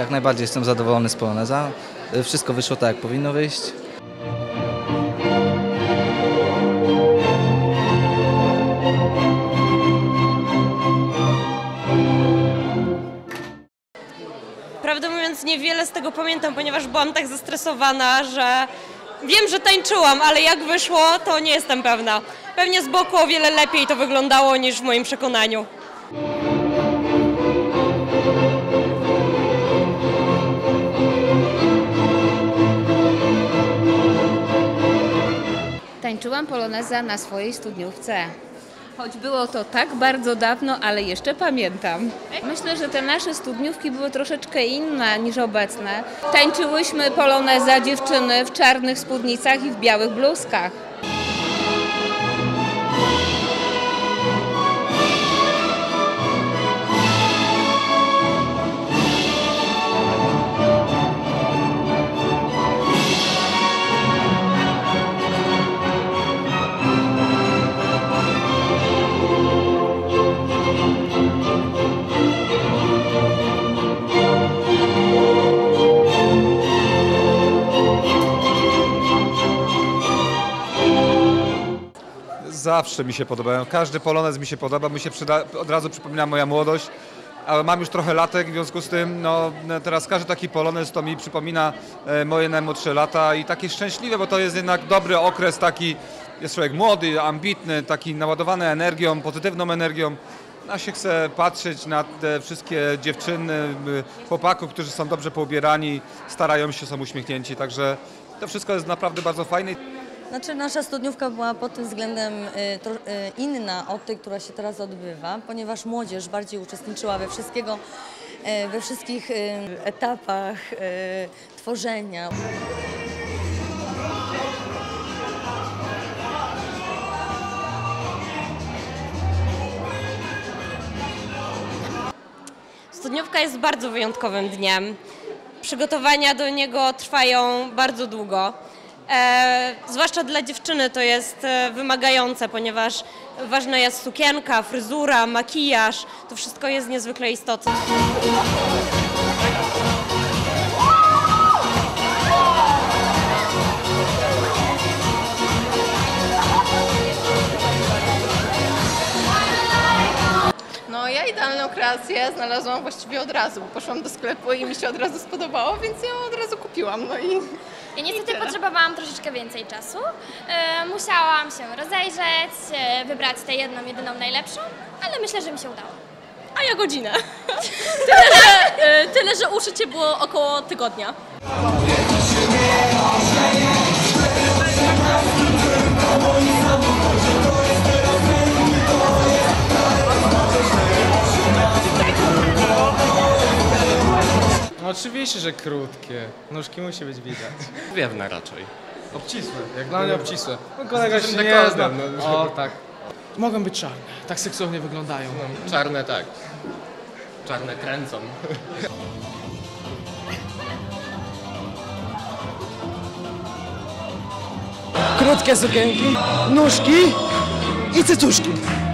Jak najbardziej jestem zadowolony z Poloneza. Wszystko wyszło tak, jak powinno wyjść. Prawdę mówiąc, niewiele z tego pamiętam, ponieważ byłam tak zestresowana, że wiem, że tańczyłam, ale jak wyszło, to nie jestem pewna. Pewnie z boku o wiele lepiej to wyglądało niż w moim przekonaniu. Tańczyłam poloneza na swojej studniówce. Choć było to tak bardzo dawno, ale jeszcze pamiętam. Myślę, że te nasze studniówki były troszeczkę inne niż obecne. Tańczyłyśmy poloneza dziewczyny w czarnych spódnicach i w białych bluzkach. Zawsze mi się podobają, każdy polonez mi się podoba, od razu przypomina moja młodość, ale mam już trochę latek, w związku z tym teraz każdy taki polonez to mi przypomina moje najmłodsze lata i takie szczęśliwe, bo to jest jednak dobry okres, taki jest człowiek młody, ambitny, taki naładowany energią, pozytywną energią. A się chce patrzeć na te wszystkie dziewczyny, chłopaków, którzy są dobrze poubierani, starają się, są uśmiechnięci, także to wszystko jest naprawdę bardzo fajne. Znaczy nasza studniówka była pod tym względem inna od tej, która się teraz odbywa, ponieważ młodzież bardziej uczestniczyła we wszystkich etapach tworzenia. Studniówka jest bardzo wyjątkowym dniem. Przygotowania do niego trwają bardzo długo. Zwłaszcza dla dziewczyny to jest wymagające, ponieważ ważna jest sukienka, fryzura, makijaż. To wszystko jest niezwykle istotne. No ja idealną kreację znalazłam właściwie od razu, bo poszłam do sklepu i mi się od razu spodobało, więc ją od razu kupiłam. No i ja niestety potrzebowałam troszeczkę więcej czasu. Musiałam się rozejrzeć, wybrać tę jedną, jedyną najlepszą, ale myślę, że mi się udało. A ja godzinę. Tyle, że uszycie było około tygodnia. No oczywiście, że krótkie. Nóżki musi być widać. Wiewne raczej. Obcisłe, jak dla mnie obcisłe. No kolega się nie zna. O tak. Mogą być czarne, tak seksownie wyglądają. No, czarne tak. Czarne kręcą. Krótkie sukienki, nóżki i cycuszki.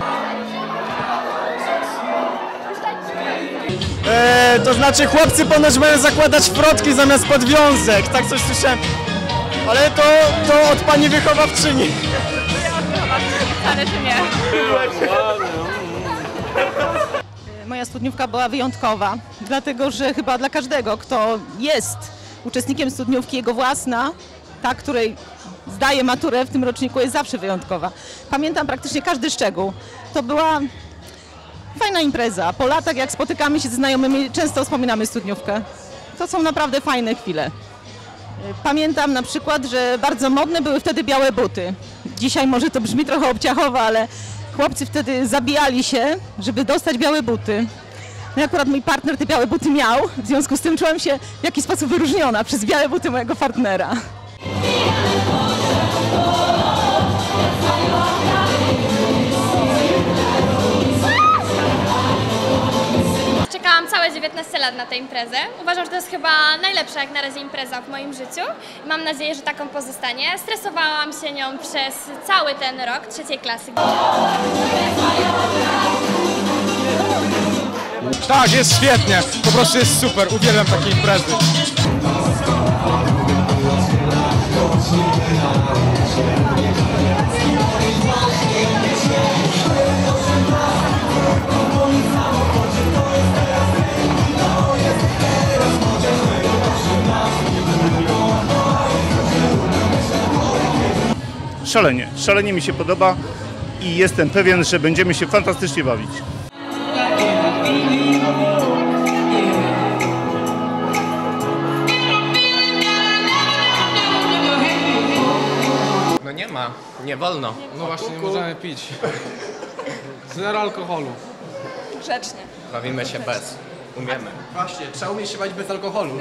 To znaczy chłopcy ponoć mają zakładać frotki zamiast podwiązek, tak coś słyszałem. Ale to od pani wychowawczyni. Ale czy nie? Moja studniówka była wyjątkowa, dlatego że chyba dla każdego, kto jest uczestnikiem studniówki, jego własna, ta, której zdaje maturę w tym roczniku, jest zawsze wyjątkowa. Pamiętam praktycznie każdy szczegół. To była fajna impreza. Po latach, jak spotykamy się ze znajomymi, często wspominamy studniówkę. To są naprawdę fajne chwile. Pamiętam na przykład, że bardzo modne były wtedy białe buty. Dzisiaj może to brzmi trochę obciachowo, ale chłopcy wtedy zabijali się, żeby dostać białe buty. No i akurat mój partner te białe buty miał, w związku z tym czułem się w jakiś sposób wyróżniona przez białe buty mojego partnera. Czekałam całe 19 lat na tę imprezę. Uważam, że to jest chyba najlepsza jak na razie impreza w moim życiu. Mam nadzieję, że taką pozostanie. Stresowałam się nią przez cały ten rok 3. klasy. Tak, jest świetnie. Po prostu jest super. Uwielbiam takie imprezy. Szalenie mi się podoba i jestem pewien, że będziemy się fantastycznie bawić. No nie ma, nie wolno. No właśnie, nie możemy pić. Zero alkoholu. Grzecznie. Bawimy się bez. Umiemy. Właśnie, trzeba umieć się bawić bez alkoholu.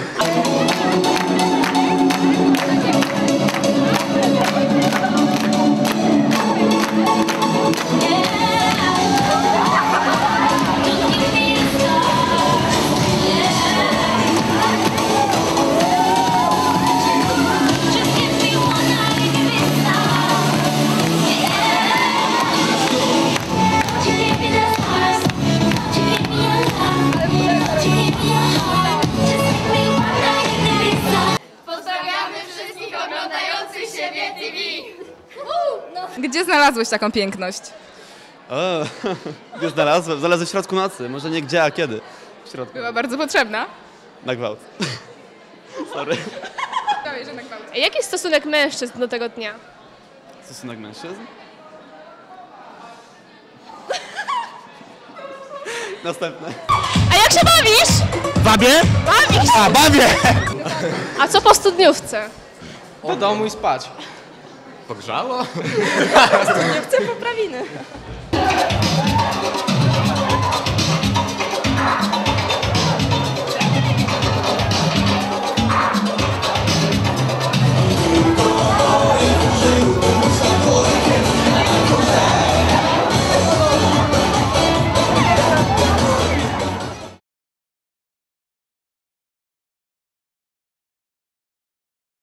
Pozdrawiamy wszystkich oglądających siebie TV! Gdzie znalazłeś taką piękność? Gdzie znalazłem? Znalazłem w środku nocy, może nie gdzie, a kiedy. W środku. Była bardzo potrzebna. Na gwałt. Sorry. Jaki jest stosunek mężczyzn do tego dnia? Stosunek mężczyzn? Następne. A jak się bawisz? Bawię? Bawisz! A, bawię! A co po studniówce? Do domu i spać. Pogrzało? Nie chcę poprawiny.